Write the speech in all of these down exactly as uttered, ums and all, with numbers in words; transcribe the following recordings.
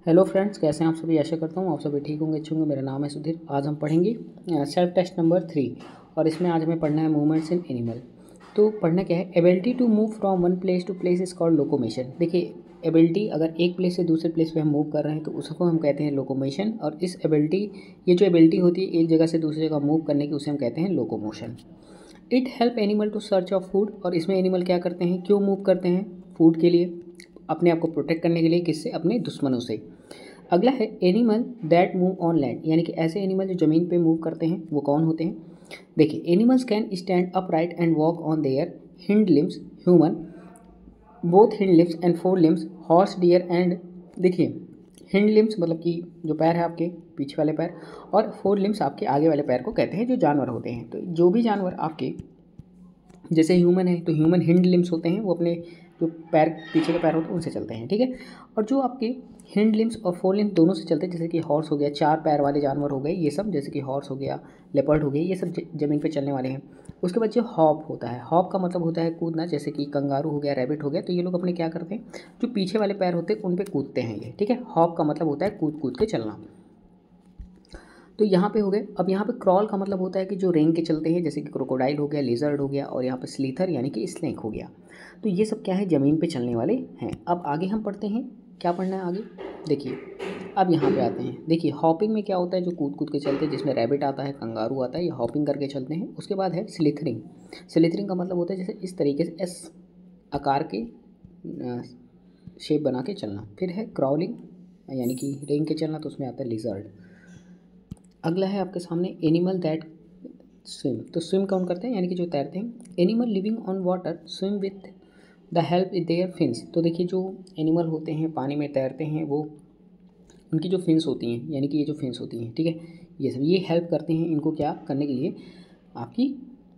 Hello friends, कैसे हैं आप सभी। आशा करता हूँ आप सभी ठीक होंगे, अच्छे होंगे। मेरा नाम है सुधीर। आज हम पढ़ेंगे सेल्फ टेस्ट नंबर थ्री और इसमें आज हमें पढ़ना है मूवमेंट्स इन एनिमल। तो पढ़ना क्या है, ability to move from one place to place is called locomotion. देखिए, एबिलिटी अगर एक प्लेस से दूसरे प्लेस पे हम मूव कर रहे हैं तो उसको हम कहते हैं लोकोमेशन। और इस एबिलिटी ये जो एबिलिटी होती है एक जगह से दूसरी जगह मूव करने की, उसे हम कहते हैं locomotion. It help animal to search of food. और इसमें एनिमल क्या करते हैं, क्यों मूव करते हैं, फूड के लिए, अपने आप को प्रोटेक्ट करने के लिए, किससे, अपने दुश्मनों से। अगला है animal that move on land, यानी कि ऐसे एनिमल जो ज़मीन पे मूव करते हैं वो कौन होते हैं। देखिए, animals can stand upright and walk on their hind limbs. Human both hind limbs and fore limbs, horse, deer and, देखिए हिंड लिम्स मतलब कि जो पैर है आपके पीछे वाले पैर, और फोर लिम्स आपके आगे वाले पैर को कहते हैं जो जानवर होते हैं। तो जो भी जानवर आपके, जैसे ह्यूमन है तो ह्यूमन हिंड लिम्स होते हैं, वो अपने जो पैर पीछे के पैर होते हैं उनसे चलते हैं, ठीक है। और जो आपके हिंड लिम्स और फोर लिम्स दोनों से चलते हैं, जैसे कि हॉर्स हो गया, चार पैर वाले जानवर हो गए ये सब, जैसे कि हॉर्स हो गया, लेपर्ड हो गए, ये सब ज़मीन पे चलने वाले हैं। उसके बाद जो हॉप होता है, हॉप का मतलब होता है कूदना, जैसे कि कंगारू हो गया, रैबिट हो गया। तो ये लोग अपने क्या करते हैं, जो पीछे वाले पैर होते हैं उन पर कूदते हैं ये, ठीक है। हॉप का मतलब होता है कूद कूद के चलना। तो यहाँ पे हो गए। अब यहाँ पे क्रॉल का मतलब होता है कि जो रेंग के चलते हैं, जैसे कि क्रोकोडाइल हो गया, लिजर्ड हो गया, और यहाँ पे स्लीथर यानी कि स्नेक हो गया। तो ये सब क्या है, ज़मीन पे चलने वाले हैं। अब आगे हम पढ़ते हैं, क्या पढ़ना है आगे, देखिए। अब यहाँ पे आते हैं, देखिए हॉपिंग में क्या होता है, जो कूद कूद के चलते हैं, जिसमें रैबिट आता है, कंगारू आता है, ये हॉपिंग करके चलते हैं। उसके बाद है स्लिथरिंग। स्लिथरिंग का मतलब होता है जैसे इस तरीके से एस आकार के शेप बना के चलना। फिर है क्रॉलिंग यानी कि रेंग के चलना, तो उसमें आता है लिजर्ड। अगला है आपके सामने एनिमल दैट स्विम। तो स्विम कौन करते हैं, यानी कि जो तैरते हैं। Animal living on water swim with the help their fins. तो देखिए, जो एनिमल होते हैं पानी में तैरते हैं, वो उनकी जो फिन्स होती हैं, यानी कि ये जो फिन्स होती हैं, ठीक है, ये सब ये हेल्प करते हैं इनको क्या करने के लिए, आपकी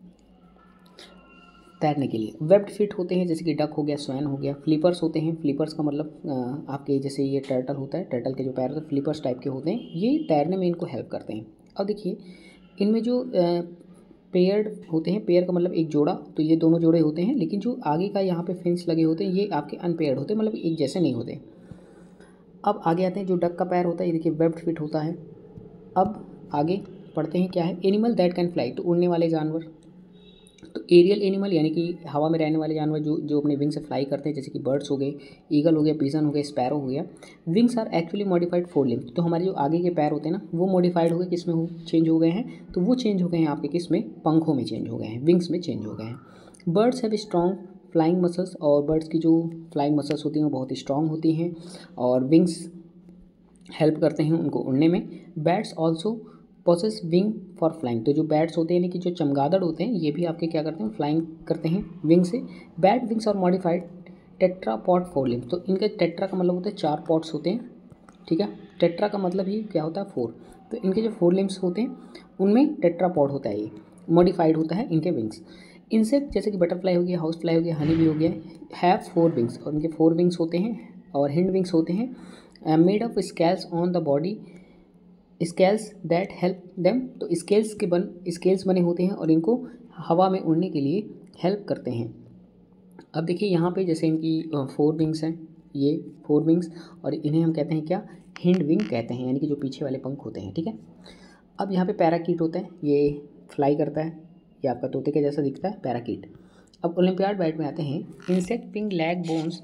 तैरने के लिए। वेब्ड फिट होते हैं, जैसे कि डक हो गया, स्वैन हो गया। फ्लिपर्स होते हैं, फ्लिपर्स का मतलब आपके जैसे ये टर्टल होता है, टर्टल के जो पैर होते हैं फ्लिपर्स टाइप के होते हैं, ये तैरने में इनको हेल्प करते हैं। अब देखिए, इनमें जो पेयर्ड होते हैं, पेयर का मतलब एक जोड़ा, तो ये दोनों जोड़े होते हैं, लेकिन जो आगे का यहाँ पे फिन्स लगे होते हैं ये आपके अनपेयर्ड होते हैं, मतलब एक जैसे नहीं होते। अब आगे आते हैं, जो डक का पैर होता है ये देखिए वेब्ड फिट होता है। अब आगे पढ़ते हैं क्या है, एनिमल दैट कैन फ्लाई। तो उड़ने वाले जानवर। तो एरियल एनिमल यानी कि हवा में रहने वाले जानवर जो जो अपने विंग से फ्लाई करते हैं, जैसे कि बर्ड्स हो गए, ईगल हो गया, पिजन हो गया, स्पैरो हो गया। Wings are actually modified fore limbs. तो हमारे जो आगे के पैर होते हैं ना, वो मॉडिफाइड हो गए, किस में हो, चेंज हो गए हैं। तो वो चेंज हो गए हैं आपके किस में, पंखों में चेंज हो गए हैं, विंग्स में चेंज हो गए हैं। Birds have strong flying muscles. और बर्ड्स की जो फ्लाइंग मसल्स होती हैं वो बहुत स्ट्रॉन्ग होती हैं, और विंग्स हेल्प करते हैं उनको उड़ने में। Bats also possess wing for flying. तो जो बैट्स होते हैं यानी कि जो चमगादड़ होते हैं, ये भी आपके क्या करते हैं, फ्लाइंग करते हैं विंग से। बैट विंग्स और modified tetrapod four limbs. तो इनके टेट्रा का मतलब होता है चार पॉट्स होते हैं, ठीक है। टेट्रा का मतलब ही क्या होता है, फोर। तो इनके जो फोर लिम्स होते हैं उनमें टेट्रा पॉड होता है, ये मॉडिफाइड होता है इनके विंग्स। इंसेक्ट जैसे कि बटरफ्लाई हो गया, हाउस फ्लाई हो गया, हनी भी हो गया, हैव फोर विंग्स। और इनके फोर विंग्स होते हैं और हिंड विंग्स होते हैं, made of scales on the body, scales that help them. तो स्केल्स के बन स्केल्स बने होते हैं और इनको हवा में उड़ने के लिए हेल्प करते हैं। अब देखिए यहाँ पे जैसे इनकी फोर विंग्स हैं, ये फोर विंग्स, और इन्हें हम कहते हैं क्या, हिंड विंग कहते हैं, यानी कि जो पीछे वाले पंख होते हैं, ठीक है। अब यहाँ पे पैराकीट होता है, ये फ्लाई करता है, ये आपका तोते के जैसा दिखता है, पैराकीट। अब ओलंपियाड बैट में आते हैं, इंसेक्ट विंग लैग बोन्स।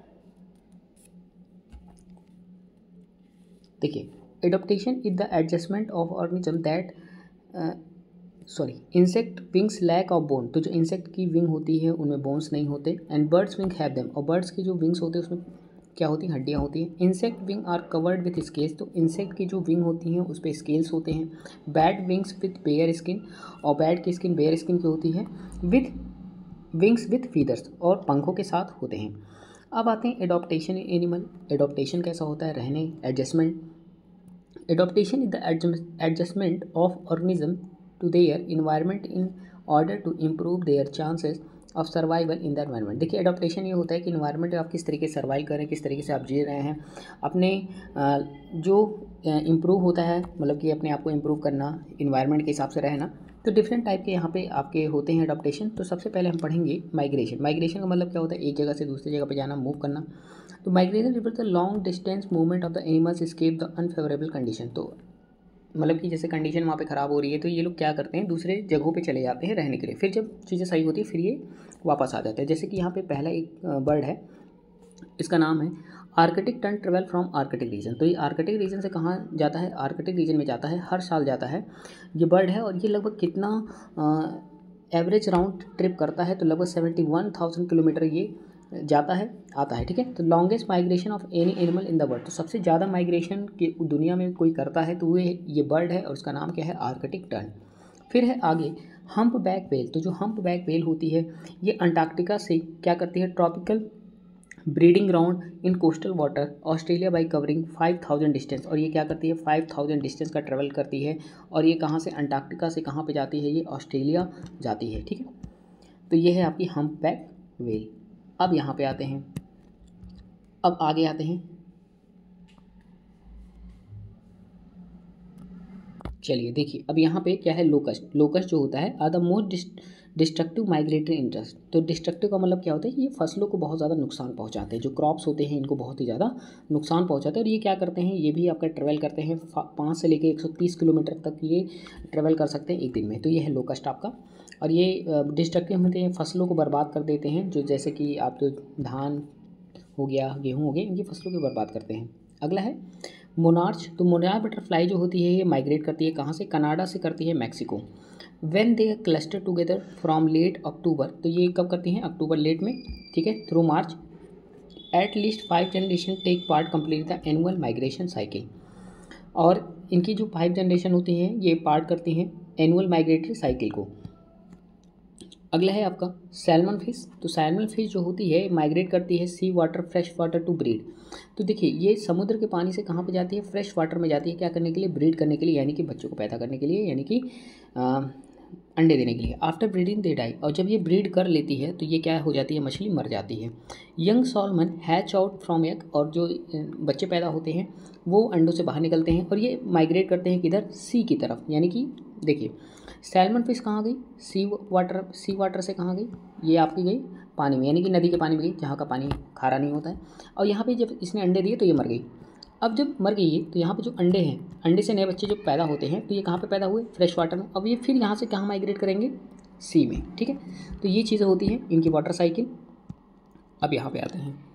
देखिए, adaptation is the adjustment of organism that sorry insect wings lack of bone. तो जो इंसेक्ट की विंग होती है उनमें बोन्स नहीं होते। And birds wing have them. और बर्ड्स की जो विंग्स होती है उसमें क्या होती हैं, हड्डियाँ होती हैं। Insect wing are covered with scales. तो इंसेक्ट की जो विंग होती हैं उस पर स्केल्स होते हैं। Bat wings with bare skin. और बैट की स्किन बेयर स्किन की होती है, विथ विंग्स विथ फीदर्स, और पंखों के साथ होते हैं। अब आते हैं एडॉप्टेशन एनिमल। एडॉप्टेशन कैसा होता है, रहने, adjustment. Adaptation is the adjustment of organism to their environment in order to improve their chances of survival in the environment। देखिए, एडॉप्टेशन ये होता है कि इन्वायरमेंट आप किस तरीके से सर्वाइव करें, किस तरीके से आप जी रहे हैं, अपने जो इम्प्रूव होता है, मतलब कि अपने आप को इम्प्रूव करना, इन्वायरमेंट के हिसाब से रहना। तो डिफरेंट टाइप के यहाँ पे आपके होते हैं एडॉप्टेशन। तो सबसे पहले हम पढ़ेंगे माइग्रेशन। माइग्रेशन का मतलब क्या होता है, एक जगह से दूसरी जगह पे जाना, मूव करना। तो migration refer the long distance movement of the animals escape the unfavourable condition. तो मतलब कि जैसे कंडीशन वहाँ पे ख़राब हो रही है तो ये लोग क्या करते हैं, दूसरे जगहों पे चले जाते हैं रहने के लिए, फिर जब चीज़ें सही होती है फिर ये वापस आ जाते हैं। जैसे कि यहाँ पे पहला एक बर्ड है, इसका नाम है Arctic tern travel from Arctic region. तो ये आर्कटिक रीजन से कहाँ जाता है, आर्कटिक रीजन में जाता है, हर साल जाता है ये बर्ड है। और ये लगभग कितना एवरेज राउंड ट्रिप करता है, तो लगभग सेवेंटी वन थाउजेंड किलोमीटर ये जाता है आता है, ठीक है। तो longest migration of any animal in the world, तो सबसे ज़्यादा माइग्रेशन की दुनिया में कोई करता है तो वो ये बर्ड है और उसका नाम क्या है, आर्कटिक टर्न। फिर है आगे हम्प बैक व्हेल। तो जो हम्प बैक व्हेल होती है ये अंटार्कटिका से क्या करती है, tropical breeding ground in coastal water Australia by covering five thousand distance. और ये क्या करती है, फाइव थाउजेंड डिस्टेंस का ट्रेवल करती है। और ये कहाँ से, अंटार्कटिका से कहाँ पे जाती है, ये ऑस्ट्रेलिया जाती है, ठीक है। तो ये है आपकी हम्प बैक व्हेल। अब यहाँ पे आते हैं, अब आगे आते हैं, चलिए देखिए अब यहाँ पे क्या है, लोकस्ट। लोकस्ट जो होता है are the most destructive migratory interest. तो डिस्ट्रक्टिव का मतलब क्या होता है कि ये फसलों को बहुत ज़्यादा नुकसान पहुँचाते हैं, जो क्रॉप्स होते हैं इनको बहुत ही ज़्यादा नुकसान पहुँचाते हैं। और ये क्या करते हैं, ये भी आपका ट्रेवल करते हैं पाँच से लेकर एक सौ तीस किलोमीटर तक ये ट्रेवल कर सकते हैं एक दिन में। तो ये है लोकस्ट आपका। और ये डिस्ट्रक्टिव होते हैं, फसलों को बर्बाद कर देते हैं, जो जैसे कि आप तो धान हो गया, गेहूँ हो गए, इनकी फसलों को बर्बाद करते हैं। अगला है मोनार्च। तो मोनार्च बटरफ्लाई जो होती है ये माइग्रेट करती है कहाँ से, कनाडा से करती है Mexico. When they cluster together from late October, तो ये कब करती हैं, अक्टूबर लेट में, ठीक है, through March. At least five generation take part complete the annual migration cycle. और इनकी जो फाइव जनरेशन होती हैं ये पार्ट करती हैं एनुअल माइग्रेटरी साइकिल को। अगला है आपका सैल्मन फिश। तो सैल्मन फिश जो होती है माइग्रेट करती है sea water fresh water to breed. तो देखिए ये समुद्र के पानी से कहाँ पे जाती है, फ्रेश वाटर में जाती है, क्या करने के लिए, ब्रीड करने के लिए, यानी कि बच्चों को पैदा करने के लिए, यानी कि अंडे देने के लिए। आफ्टर ब्रीडिंग दे डाई, और जब ये ब्रीड कर लेती है तो ये क्या हो जाती है, मछली मर जाती है। Young salmon hatch out from egg, और जो बच्चे पैदा होते हैं वो अंडों से बाहर निकलते हैं और ये माइग्रेट करते हैं किधर, सी की तरफ। यानी कि देखिए सैल्मन फिश कहाँ गई, सी वाटर, सी वाटर से कहाँ गई, ये आपकी गई पानी में, यानी कि नदी के पानी में गई जहाँ का पानी खारा नहीं होता है। और यहाँ पे जब इसने अंडे दिए तो ये मर गई। अब जब मर गई है तो यहाँ पे जो अंडे हैं, अंडे से नए बच्चे जो पैदा होते हैं तो ये कहाँ पे पैदा हुए, फ्रेश वाटर में। अब ये फिर यहाँ से कहाँ माइग्रेट करेंगे, सी में, ठीक है। तो ये चीज़ें होती हैं इनकी वाटर साइकिल। अब यहाँ पे आते हैं,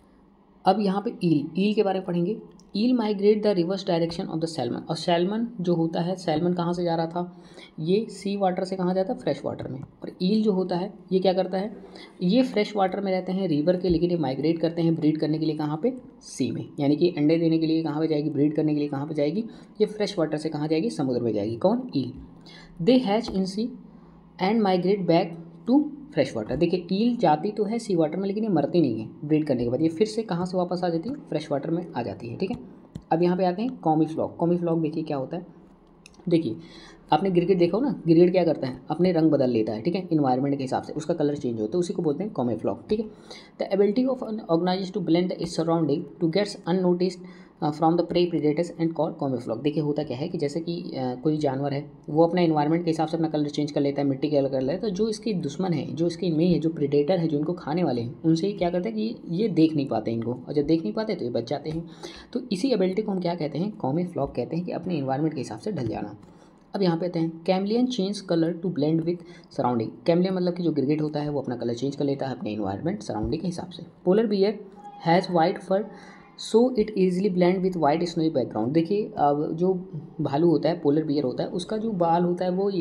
अब यहाँ पे ईल, ईल के बारे में पढ़ेंगे। Eel migrate the reverse direction of the salmon. और सैल्मन जो होता है, सैल्मन कहाँ से जा रहा था, ये सी वाटर से कहाँ जाता है, फ्रेश वाटर में। और ईल जो होता है ये क्या करता है, ये फ्रेश वाटर में रहते हैं रिवर के, लेकिन ये माइग्रेट करते हैं ब्रीड करने के लिए कहाँ पे, सी में। यानी कि अंडे देने के लिए कहाँ पे जाएगी, ब्रीड करने के लिए कहाँ पे जाएगी, ये फ्रेश वाटर से कहाँ जाएगी, समुद्र में जाएगी। कौन, eel. They hatch in sea and migrate back to fresh water. देखिए ईल जाती तो है सी वाटर में लेकिन ये मरती नहीं है, ब्रीड करने के बाद ये फिर से कहाँ से वापस आ जाती है, फ्रेश वाटर में आ जाती है, ठीक है। अब यहाँ पे आते हैं कॉमी फ्लॉक। कॉमी फ्लॉक देखिए क्या होता है, देखिए आपने गिरगिट देखा हो ना, गिरगिट क्या करता है, अपने रंग बदल लेता है, ठीक है, इन्वायरमेंट के हिसाब से उसका कलर चेंज होता है, उसी को बोलते हैं कॉमी फ्लॉक, ठीक है। The ability of an organisation to blend is surrounding to gets unnoticed from the prey predators and call camouflage. देखिए होता क्या है कि जैसे कि uh, कोई जानवर है वो अपना इन्वायरमेंट के हिसाब से अपना कलर चेंज कर लेता है, मिट्टी का कलर कर लेता है, तो जो इसके दुश्मन है, जो इसके इनमें है, जो प्रेडेटर है, जो इनको खाने वाले हैं, उनसे ही क्या करते हैं कि ये देख नहीं पाते इनको, और जब देख नहीं पाते तो ये बच जाते हैं। तो इसी एबिलिटी को हम क्या कहते हैं, कॉमी फ्लॉक कहते हैं, कि अपने इन्वायरमेंट के हिसाब से ढल जाना। अब यहाँ पे आते हैं chameleon change colour to blend with surrounding. Chameleon मतलब कि जो गिरगिट होता है वो अपना कलर चेंज कर लेता है अपने इन्वायरमेंट सराउंडिंग के हिसाब से। Polar bear has white fur so it easily blend with white snowy background. देखिए अब जो भालू होता है, पोलर बियर होता है, उसका जो बाल होता है वो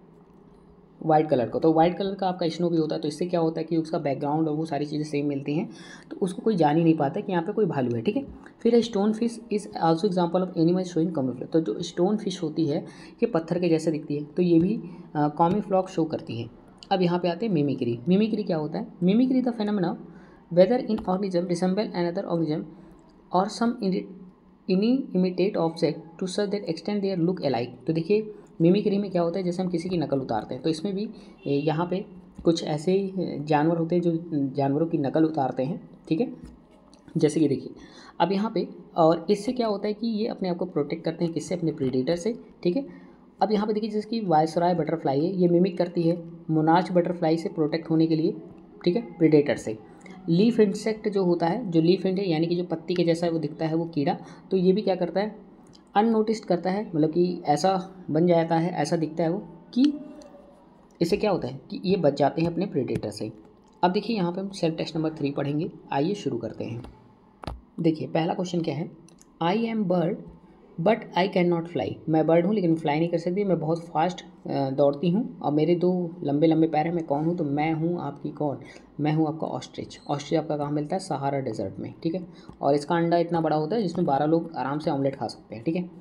वाइट कलर का, तो वाइट कलर का आपका स्नो भी होता है, तो इससे क्या होता है कि उसका बैकग्राउंड और वो सारी चीज़ें सेम मिलती हैं, तो उसको कोई जान ही नहीं पाता कि यहाँ पे कोई भालू है, ठीक है। फिर stone fish is also example of animal showing camouflage. तो जो स्टोन फिश होती है ये पत्थर के जैसे दिखती है, तो ये भी कॉमी फ्लॉक शो करती है। अब यहाँ पे आते हैं मिमिक्री। मिमिक्री क्या होता है, mimicry the phenomena whether in organism resemble another organism और some any imitate object to such that extend their look alike. तो देखिए मिमिक्री में क्या होता है, जैसे हम किसी की नकल उतारते हैं, तो इसमें भी यहाँ पे कुछ ऐसे जानवर होते हैं जो जानवरों की नकल उतारते हैं, ठीक है, जैसे कि देखिए अब यहाँ पे, और इससे क्या होता है कि ये अपने आप को प्रोटेक्ट करते हैं, किससे, अपने प्रीडेटर से, ठीक है। अब यहाँ पे देखिए जिसकी वायसराय बटरफ्लाई है, ये मिमिक करती है मोनार्च बटरफ्लाई से प्रोटेक्ट होने के लिए, ठीक है, प्रीडेटर से। लीफ इंसेक्ट जो होता है, जो लीफ इंट है यानी कि जो पत्ती के जैसा वो दिखता है वो कीड़ा, तो ये भी क्या करता है, अननोटिस्ड करता है, मतलब कि ऐसा बन जाता है, ऐसा दिखता है वो कि इससे क्या होता है कि ये बच जाते हैं अपने प्रेडेटर से। अब देखिए यहाँ पे हम सेल्फ टेस्ट नंबर थ्री पढ़ेंगे। आइए शुरू करते हैं। देखिए पहला क्वेश्चन क्या है, I am bird but I can not fly. मैं बर्ड हूँ लेकिन फ्लाई नहीं कर सकती, मैं बहुत फास्ट दौड़ती हूँ और मेरे दो लंबे लंबे पैर हैं, मैं कौन हूँ, तो मैं हूँ आपकी कौन, मैं हूँ आपका ऑस्ट्रिच। ऑस्ट्रिच आपका कहाँ मिलता है, सहारा डेजर्ट में, ठीक है। और इसका अंडा इतना बड़ा होता है जिसमें बारह लोग आराम से ऑमलेट खा सकते हैं, ठीक है।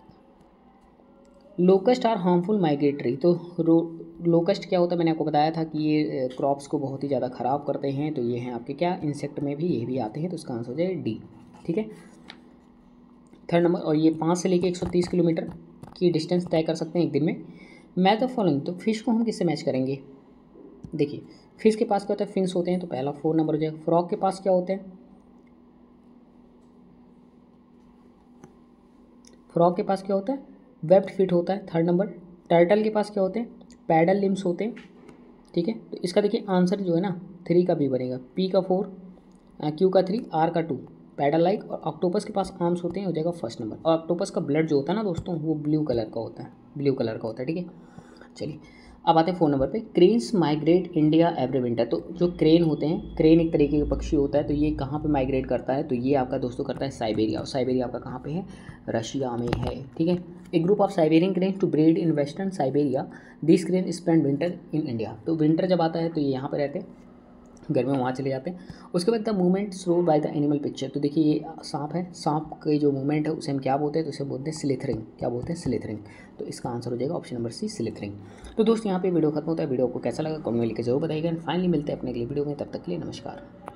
लोकस्ट आर हार्मफुल माइग्रेटरी, तो लोकस्ट क्या होता है, मैंने आपको बताया था कि ये क्रॉप्स को बहुत ही ज़्यादा ख़राब करते हैं, तो ये हैं आपके क्या, इंसेक्ट में भी ये भी आते हैं, तो इसका आंसर हो जाए डी, ठीक है। थर्ड नंबर, और ये पाँच से लेके एक सौ तीस किलोमीटर की डिस्टेंस तय कर सकते हैं एक दिन में। मैथ ऑफ फॉलोइंग, तो फिश को हम किससे मैच करेंगे। देखिए फिश के पास क्या होता है, फिन्स होते हैं, तो पहला फोर नंबर हो जाएगा। फ्रॉग के पास क्या होते हैं, फ्रॉग के पास क्या होता है, वेब्ड फिट होता है, थर्ड नंबर। टर्टल के पास क्या होते हैं, पैडल लिम्स होते हैं, ठीक है। तो इसका देखिए आंसर जो है ना, थ्री का बी बनेगा, पी का फोर, क्यू का थ्री, आर का टू, पैडल लाइक। और ऑक्टोपस के पास आर्म्स होते हैं, हो जाएगा फर्स्ट नंबर। और ऑक्टोपस का ब्लड जो होता है ना दोस्तों, वो ब्लू कलर का होता है, ब्लू कलर का होता है, ठीक है। चलिए अब आते हैं फोन नंबर पे। Cranes migrate India every winter, तो जो क्रेन होते हैं, क्रेन एक तरीके का पक्षी होता है, तो ये कहाँ पे माइग्रेट करता है, तो ये आपका दोस्तों करता है साइबेरिया। और साइबेरिया आपका कहाँ पे है, रशिया में है, ठीक है। A group of Siberian crane to breed in western Siberia, this crane spend winter in India. तो विंटर जब आता है तो ये यहाँ पर रहते हैं, गर्मी में वहाँ चले जाते हैं। उसके बाद the movement slow by the animal picture, तो देखिए ये सांप है, सांप की जो मूवमेंट है उसे हम क्या बोलते हैं, तो उसे बोलते हैं स्लिथरिंग। क्या बोलते हैं, स्लिथरिंग। तो इसका आंसर हो जाएगा ऑप्शन नंबर सी, स्लिथरिंग। तो दोस्त यहाँ पे वीडियो खत्म होता है। वीडियो को कैसा लगा कमेंट में लिखकर जरूर बताइएगा। एंड फाइनली मिलते हैं अपने अगली वीडियो में, तब तक के लिए नमस्कार।